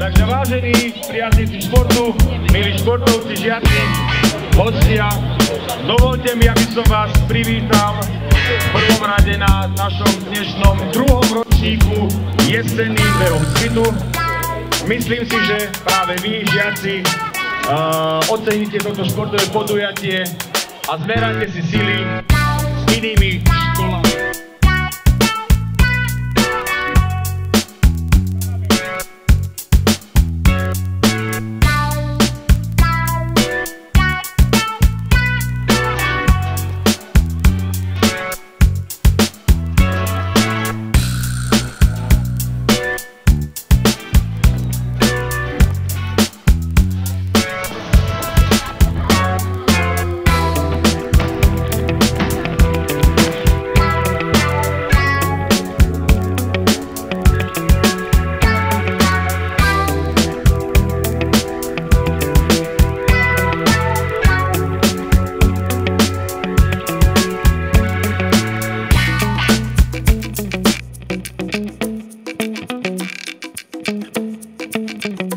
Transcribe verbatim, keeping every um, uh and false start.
Takže vážení priaznici športu, milí športovci, žiaci, hostia, dovolte mi, aby som vás privítal v prvom rade na našom dnešnom druhom ročníku jesenným behom svitu. Myslím si, že práve vy, žiaci, uh, oceníte toto športové podujatie a zmerajte si sily s inými školami. Thank you.